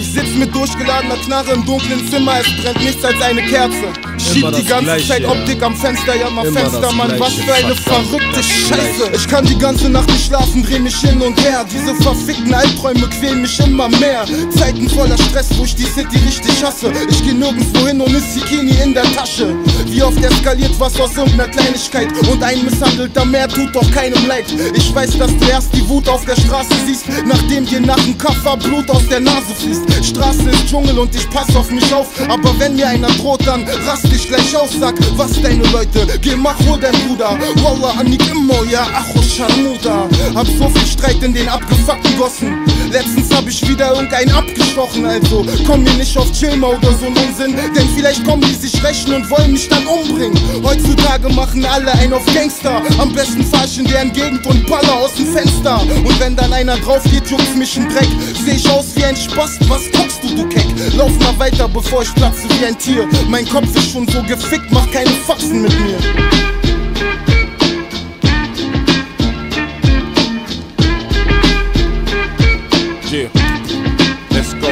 sitz mit durchgeladener Knarre im dunklen Zimmer, es brennt nichts als eine Kerze. Schieb die ganze Zeit Optik am Fenster, ja mal Fenster, Mann, was für eine verrückte Scheiße. Ich kann die ganze Nacht nicht schlafen, dreh mich hin und her. Diese verfickten Albträume quälen mich immer mehr. Zeiten voller Stress, wo ich die City richtig hasse. Ich geh nirgendwo hin und ist Bikini in der Tasche. Wie oft eskaliert was aus irgendeiner Kleinigkeit, und ein misshandelter Mehr tut doch keinem leid. Ich weiß, dass du erst die Wut auf der Straße siehst, nachdem dir nach dem Kaffer Blut aus der Nase fließt. Straße ist Dschungel und ich pass auf mich auf, aber wenn mir einer droht, dann rast ich gleich aus. Sag, was deine Leute, geh mach hol dein Bruder. Wallah, Annik immer, ja, Acho Sharmuda. Hab so viel Streit in den abgefuckten Gossen. Letztens hab ich wieder irgendeinen abgestochen, also komm mir nicht auf Chillma oder so einen Unsinn, denn vielleicht kommen die sich rächen und wollen mich dann umbringen. Heutzutage machen alle einen auf Gangster, am besten fahr ich in deren Gegend und baller aus dem Fenster. Und wenn dann einer drauf geht, juckt's mich in Dreck. Seh ich aus wie ein Spast, was guckst du Keck? Lauf mal weiter, bevor ich platze wie ein Tier. Mein Kopf ist schon so gefickt, mach keine Faxen mit mir. Yeah, let's go.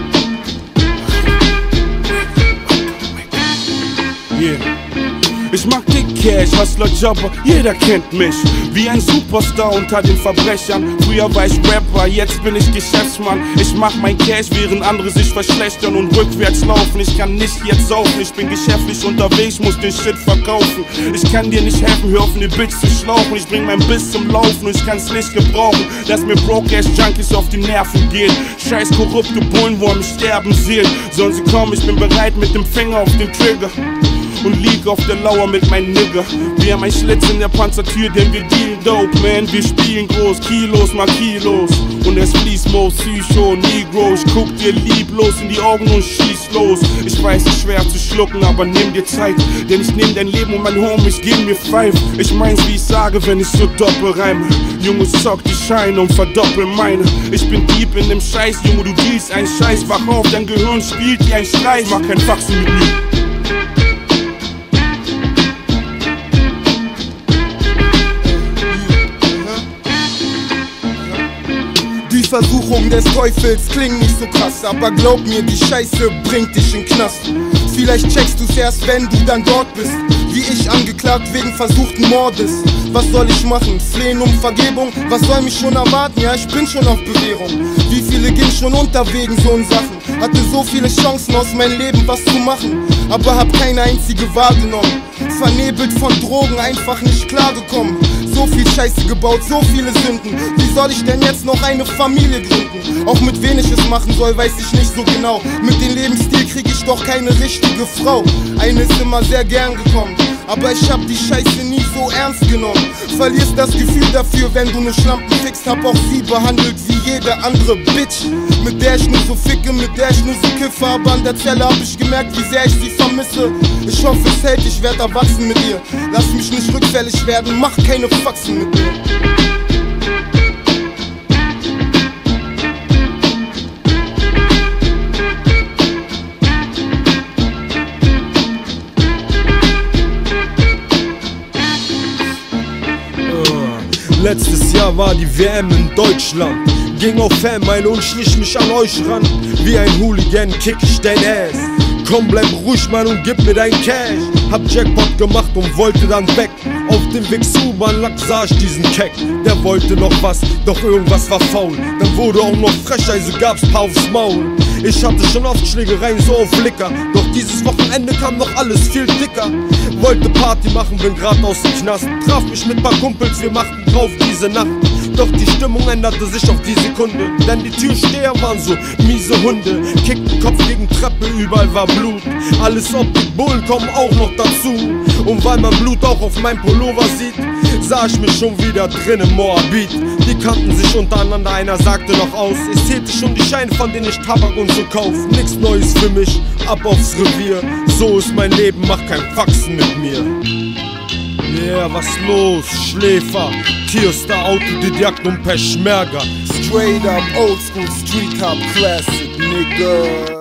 Yeah. Ich mag den Cash, Hustler, Jobber, jeder kennt mich. Wie ein Superstar unter den Verbrechern. Früher war ich Rapper, jetzt bin ich Geschäftsmann. Ich mach mein Cash, während andere sich verschlechtern und rückwärts laufen. Ich kann nicht jetzt saufen, ich bin geschäftlich unterwegs, muss den Shit verkaufen. Ich kann dir nicht helfen, hör auf ne Bitch zu schlauchen. Ich bring mein Biss zum Laufen und ich kann's nicht gebrauchen, dass mir Broke-Ass-Junkies auf die Nerven gehen. Scheiß korrupte Bullen wollen mich sterben sehen. Sollen sie kommen, ich bin bereit mit dem Finger auf den Trigger und lieg auf der Lauer mit mein Nigger. Wir haben ein Schlitz in der Panzertür, denn wir dealen dope, man. Wir spielen groß, Kilos mal Kilos. Und es fließt Mo, Psycho, Negro. Ich guck dir lieblos in die Augen und schieß los. Ich weiß, es ist schwer zu schlucken, aber nimm dir Zeit, denn ich nehm dein Leben und mein Homies geben mir Five. Ich mein's, wie ich sage, wenn ich so doppelreime. Junge, zock die Scheine und verdoppel meine. Ich bin deep in dem Scheiß, Junge, du dealst ein Scheiß. Wach auf, dein Gehirn spielt wie ein Streich. Mach kein Faxen mit mir. Die Versuchungen des Teufels klingen nicht so krass, aber glaub mir, die Scheiße bringt dich in den Knast. Vielleicht checkst du's erst, wenn du dann dort bist, wie ich angeklagt wegen versuchten Mordes. Was soll ich machen? Flehen um Vergebung? Was soll mich schon erwarten? Ja, ich bin schon auf Bewährung. Wie viele gehen schon unter wegen so'n Sachen? Hatte so viele Chancen aus meinem Leben was zu machen, aber hab keine einzige wahrgenommen. Vernebelt von Drogen, einfach nicht klargekommen. So viel Scheiße gebaut, so viele Sünden. Wie soll ich denn jetzt noch eine Familie gründen? Auch mit wen ich es machen soll, weiß ich nicht so genau. Mit dem Lebensstil krieg ich doch keine richtige Frau. Eine ist immer sehr gern gekommen, aber ich hab die Scheiße nie so ernst genommen. Verlierst das Gefühl dafür, wenn du ne Schlampen fickst. Hab auch sie behandelt wie jede andere Bitch, mit der ich nur so ficke, mit der ich nur so kiffe. Aber an der Zelle hab ich gemerkt, wie sehr ich sie vermisse. Ich hoffe es hält, ich werd erwachsen mit ihr. Lass mich nicht rückfällig werden, mach keine Faxen mit mir. Letztes Jahr war die WM in Deutschland. Ging auf Fanmeile und schlich mich an euch ran. Wie ein Hooligan kick ich dein Ass. Komm, bleib ruhig, Mann, und gib mir dein Cash. Hab Jackpot gemacht und wollte dann weg. Auf dem Weg zu U-Bahn sah ich diesen Keck. Der wollte noch was, doch irgendwas war faul. Dann wurde auch noch frech, also gab's paar aufs Maul. Ich hatte schon oft Schlägereien, so auf Licker. Doch dieses Wochenende kam noch alles viel dicker. Wollte Party machen, bin grad aus dem Knast. Traf mich mit paar Kumpels, wir machten drauf diese Nacht. Doch die Stimmung änderte sich auf die Sekunde, denn die Türsteher waren so miese Hunde. Kickten Kopf gegen Treppe, überall war Blut. Alles ob die Bullen kommen auch noch dazu. Und weil man Blut auch auf meinem Pullover sieht, sah ich mich schon wieder drin im Moabit. Die kannten sich untereinander, einer sagte noch aus. Ich zählte schon die Scheine, von denen ich Tabak und so kauf. Nix Neues für mich, ab aufs Revier. So ist mein Leben, mach kein Faxen mit mir. Yeah, was los, Schläfer? Tierstar, Autodidakt und Peschmerga. Straight up, old school, street hop, classic, nigga.